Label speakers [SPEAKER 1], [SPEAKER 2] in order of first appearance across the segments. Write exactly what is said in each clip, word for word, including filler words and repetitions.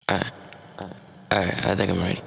[SPEAKER 1] Alright, alright, I think I'm ready.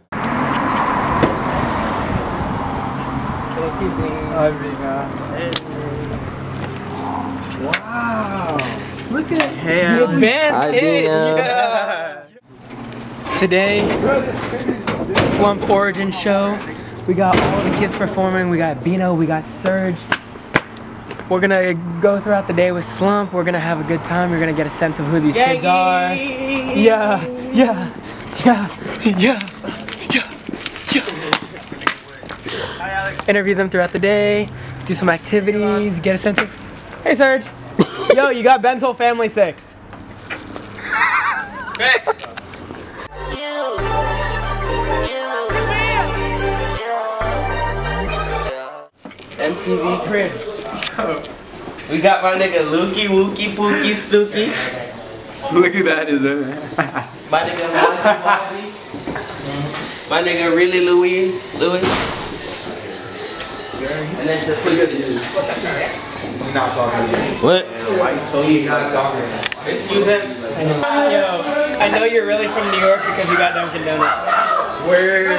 [SPEAKER 2] Wow! Look at
[SPEAKER 3] hey,
[SPEAKER 2] the advanced hit!
[SPEAKER 3] Yeah! Today, Slump Origin Show. We got all the kids performing. We got Bino, we got Surge. We're gonna go throughout the day with Slump. We're gonna have a good time. You're gonna get a sense of who these kids are. Yeah, yeah, yeah, yeah, yeah, yeah. Interview them throughout the day. Do some activities. Get a sense of. Hey, Surge. Yo, you got Ben's whole family sick. Thanks. M T V Cribs. We got my nigga Lukey, Wookie, Pookie, Stookie.
[SPEAKER 2] Look at that, is it?
[SPEAKER 3] My nigga Maajins, Maajins. My nigga really Louis, Louis. And then the police dude.
[SPEAKER 2] I'm not talking to you.
[SPEAKER 1] What?
[SPEAKER 2] He's not talking.
[SPEAKER 3] Excuse him. Yo, I know you're really from New York because you got Dunkin' Donuts. Word.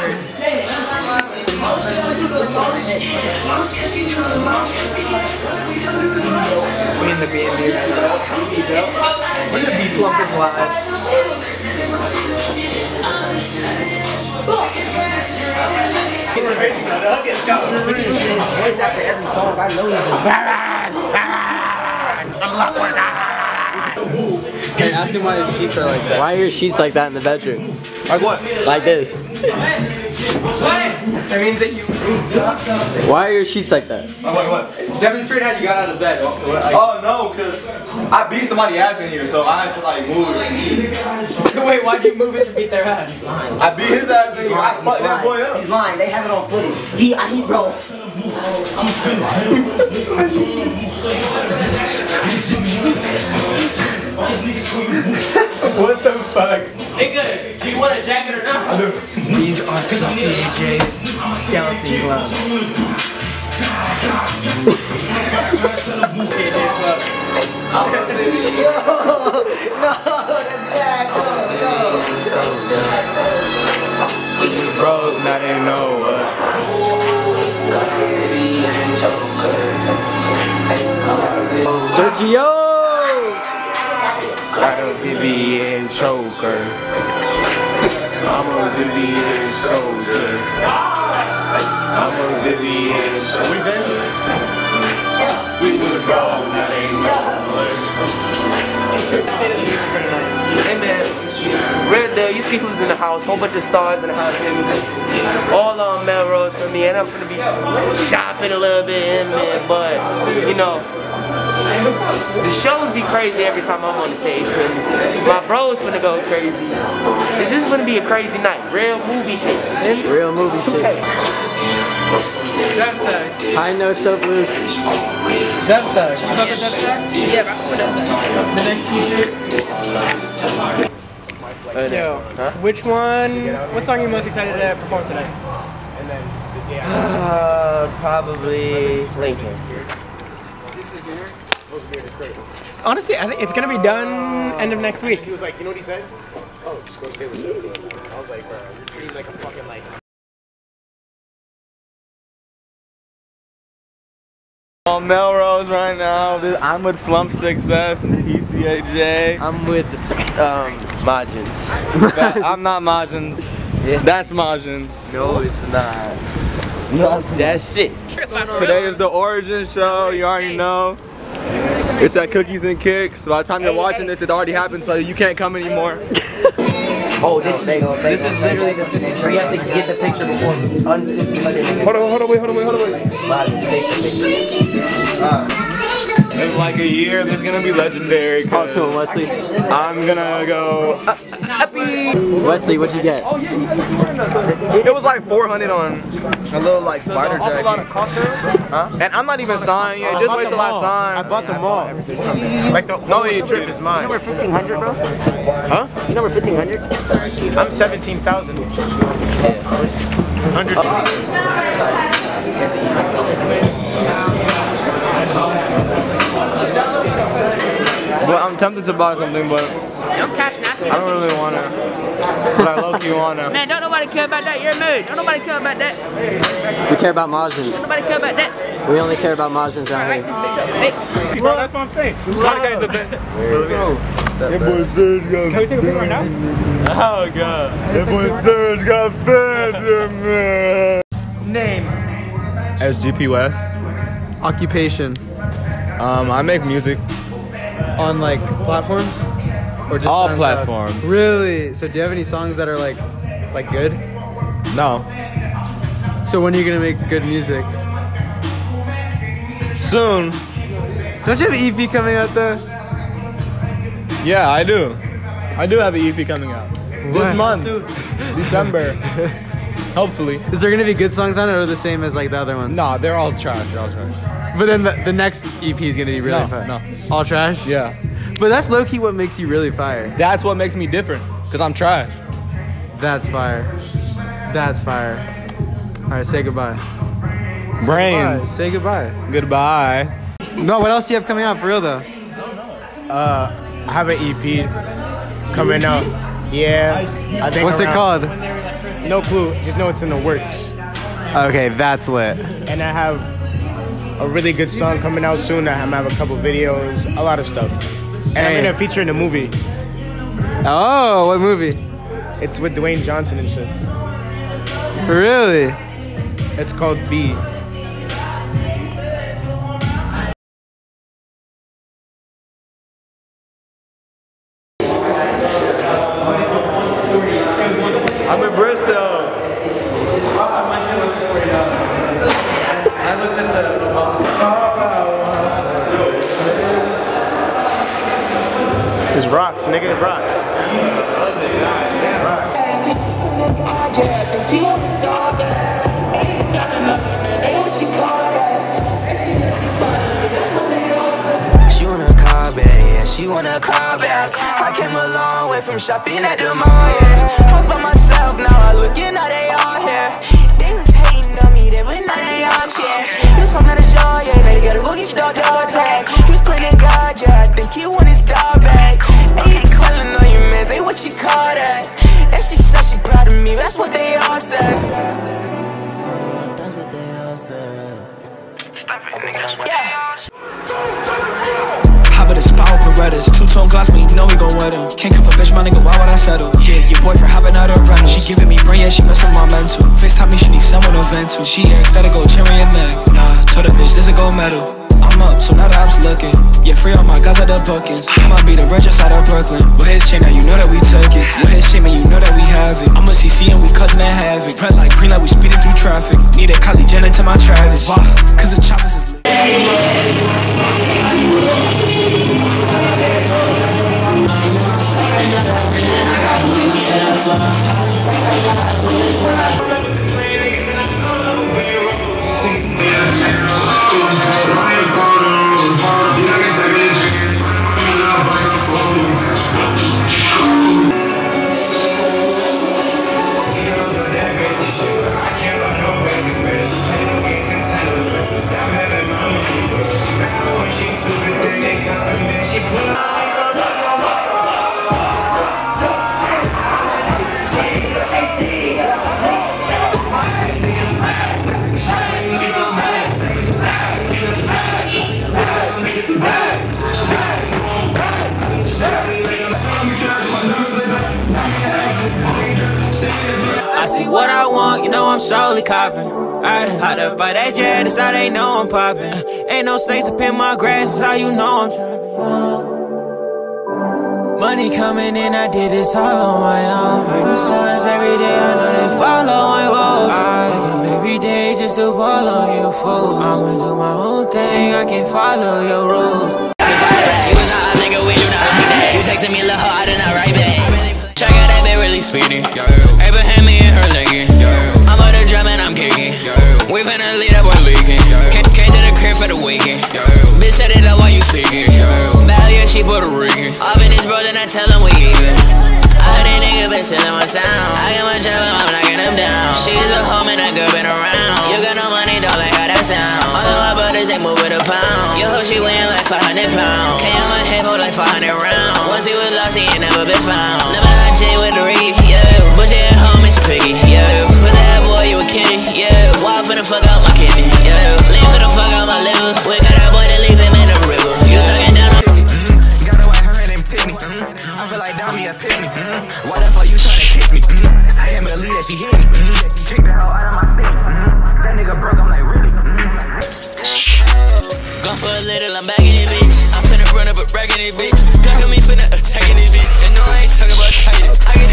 [SPEAKER 3] We in the B and B right now. We're gonna be Slump is live.
[SPEAKER 4] Voice after every song, I know he's I'm locked one.
[SPEAKER 3] Hey, ask him why his sheets are like that. Why are your sheets like that in the bedroom?
[SPEAKER 2] Like what?
[SPEAKER 3] Like this. That means that you. Why are your sheets like that?
[SPEAKER 2] Oh, wait, what?
[SPEAKER 3] Demonstrate how you got out of bed.
[SPEAKER 2] Oh no, cause I beat somebody's ass in here, so I had to like move it.
[SPEAKER 3] Wait, why'd you move it to beat their ass?
[SPEAKER 2] I beat his ass in here. I fucked that boy up.
[SPEAKER 4] He's lying. They have it on footage. He, I, he, bro.
[SPEAKER 3] What the fuck?
[SPEAKER 5] Nigga, do you want a jacket or not?
[SPEAKER 2] I do.
[SPEAKER 3] These are PCAJay skeleton gloves.
[SPEAKER 4] No, that's bad. No, no.
[SPEAKER 2] Bros, now they know what.
[SPEAKER 3] Sergio!
[SPEAKER 2] I'm a Vivian choker. I'm a Vivian soldier. I'm a Vivian soldier. We was wrong, now they know us.
[SPEAKER 3] Hey man, Red there, you see who's in the house, whole bunch of stars in the house. All on Melrose for me, and I'm gonna be shopping a little bit in there, but you know, the shows be crazy every time I'm on the stage. My bro's gonna go crazy. It's just gonna be a crazy night. Real movie shit. Real movie shit. I know so blue. Dubstep. You fuck with Dubstep? Yeah, I fuck with Dubstep. The next feature. Yo, huh? Which one? What song are you most excited to perform tonight? Uh, probably Lincoln. Honestly, I think it's gonna be done end of next week.
[SPEAKER 6] He was like, you know what he said? Oh, just go to Taylor Swift. I was like, bro, you're treating like a fucking like.
[SPEAKER 2] On Melrose right now. I'm with Slump six S and P C A Jay.
[SPEAKER 3] I'm with um Maajins.
[SPEAKER 2] I'm not Maajins.
[SPEAKER 3] Yeah.
[SPEAKER 2] That's Maajins.
[SPEAKER 3] No, it's not. No, that's shit.
[SPEAKER 2] Today is the Origin Show. You already know. It's at Cookies and Kicks. By the time you're watching this, it already happened, so you can't come anymore.
[SPEAKER 4] Oh, this, this is literally the picture. You have to get the picture before under fifteen hundred.
[SPEAKER 2] Hold on, hold on, wait, hold on, wait, hold on, wait. In like a year, there's gonna be legendary.
[SPEAKER 3] Talk to him, Wesley.
[SPEAKER 2] I'm gonna go. Uh, happy.
[SPEAKER 3] Wesley, what'd you get?
[SPEAKER 2] It was like four hundred on a little like spider jacket. Huh? And I'm not even signed yet. Just wait till I sign.
[SPEAKER 6] I bought them all.
[SPEAKER 2] Like the no, the trip is mine.
[SPEAKER 4] Number fifteen hundred, bro?
[SPEAKER 6] Huh?
[SPEAKER 4] You number fifteen hundred?
[SPEAKER 6] I'm seventeen thousand. one hundred.
[SPEAKER 2] Well, I'm tempted to buy something, but
[SPEAKER 3] Don't cash NASA
[SPEAKER 2] I don't really wanna, but I low-key wanna.
[SPEAKER 3] Man, don't nobody care about that. You're a mood. Don't nobody care about that.
[SPEAKER 4] We care about Maajins.
[SPEAKER 3] Don't nobody care about that.
[SPEAKER 4] We only care about Maajins out here.
[SPEAKER 2] Bro, that's what I'm saying. That boy Serge got Can we take a picture right now? Oh god. That boy Serge got fans here, man.
[SPEAKER 6] Name.
[SPEAKER 2] sgpwes.
[SPEAKER 6] Occupation.
[SPEAKER 2] Um, I make music.
[SPEAKER 6] On like platforms? Or just
[SPEAKER 2] All
[SPEAKER 6] on
[SPEAKER 2] platforms.
[SPEAKER 6] Stuff? Really? So do you have any songs that are like, like good?
[SPEAKER 2] No.
[SPEAKER 6] So when are you gonna make good music?
[SPEAKER 2] Soon.
[SPEAKER 6] Don't you have an E P coming out though?
[SPEAKER 2] Yeah, I do. I do have an E P coming out.
[SPEAKER 6] What?
[SPEAKER 2] This month. December. Hopefully.
[SPEAKER 6] Is there gonna be good songs on it or the same as like the other ones?
[SPEAKER 2] Nah, they're all trash. They're all trash.
[SPEAKER 6] But then the, the next E P is gonna be really
[SPEAKER 2] No,
[SPEAKER 6] fun.
[SPEAKER 2] no.
[SPEAKER 6] All trash?
[SPEAKER 2] Yeah.
[SPEAKER 6] But that's low-key what makes you really fire.
[SPEAKER 2] That's what makes me different. Because I'm trash.
[SPEAKER 6] That's fire. That's fire. Alright, say goodbye.
[SPEAKER 2] Brains.
[SPEAKER 6] Goodbye. Say goodbye.
[SPEAKER 2] Goodbye.
[SPEAKER 6] No, what else do you have coming out for real though?
[SPEAKER 7] Uh, I have an E P coming out. Yeah. I think
[SPEAKER 6] What's it
[SPEAKER 7] around-
[SPEAKER 6] called?
[SPEAKER 7] No clue. Just know it's in the works.
[SPEAKER 6] Okay, that's lit.
[SPEAKER 7] And I have a really good song coming out soon. I have a couple videos, a lot of stuff. And
[SPEAKER 6] Hey.
[SPEAKER 7] I'm gonna feature in a movie.
[SPEAKER 6] Oh, what movie?
[SPEAKER 7] It's with Dwayne Johnson and shit.
[SPEAKER 6] Really?
[SPEAKER 7] It's called B.
[SPEAKER 2] I'm in Bhristo.
[SPEAKER 6] I looked at the
[SPEAKER 7] It's rocks, nigga. It rocks.
[SPEAKER 8] She wanna call back, yeah, she wanna call back. I came a long way from shopping at the mall, yeah. I was by myself, now I looking how they all here. They was hating on me, they but now they all cheer. You saw not a joy, yeah, now you gotta go get your dog dog tag. He was praying to God, yeah, I think he want his dog back. Ain't calling on you, man, say what you call that. And she said she proud of me, that's what they all say. That's what they all say. Yeah.
[SPEAKER 9] Hop at the spot with Berettas, two-tone glass, but you know we gon' wear them. Can't cuff a bitch, my nigga, why would I settle? Yeah, your boyfriend hopping out of rental. She giving me brain, yeah, she messing with my mental. FaceTime me, she need someone to vent to. She ain't gotta go cherry and neck. Nah, told that bitch, this a gold medal. I'm up, so now the ops looking. Yeah, free all my guys out the bookings. I might be the richest out of Brooklyn. With his chain, now you know that we took it. With his chain, man, you know that we have it. I'm a C C and we cousin and havoc. Red like green like we speeding through traffic. Need a Kylie Jenner to my Travis. Why? Cause the choppers is lit.
[SPEAKER 5] I see what I want, you know I'm surely copping. I done hot up by that jet, that's how they know I'm popping. Uh, ain't no snakes up in my grass, that's how you know I'm trapping. Money coming in, I did this all on my own. Bring the signs every day, I know they follow my woes. I wake up every day just to ball on you fools. I'ma do my own thing, I can't follow your rules.
[SPEAKER 8] You was not a nigga, we do not like that. You texting me a little hard, I did not write back. Check out that bit really speedy. Abraham me and her legging. I'm on the drum and I'm kicking. We finna lead up, we're leaking. Came to the crib for the weekend. Bitch set it up while you speaking. Value, she Puerto Rican. Off in this bro, then I tell him we even. All these niggas been selling my sound. I got my job, I'm knocking them down. She's a hoe, man, that girl been around. You got no money, don't like how that
[SPEAKER 5] sound. All of my brothers, they move with a pound. Yo, she weighing like five hundred pounds. K on my hip, hold like five hundred rounds. Once he was lost, he ain't never been found. Never had J with the reef, yeah. But she at home, it's piggy, yeah. Put that boy, you a kitty, yeah. Wild finna fuck out my kidney, yeah. Lean finna fuck out my liver. We got that boy to leave him in the river. You talking down on
[SPEAKER 8] mm-hmm. Got a white her name Tiffany. Mm-hmm. I feel like Dobby epiphany. Mm-hmm. Why the fuck you tryna kick me? Mm-hmm. I can't believe that she hit me. Mm-hmm. Kick the hell out of my face. Mm-hmm. That nigga broke, I'm like, really? Mm-hmm.
[SPEAKER 5] Gone for a little, I'm back in it, bitch. I'm finna run up a rack in it, bitch. Duck on me finna attack in it, bitch. And no, I ain't talking about tight. I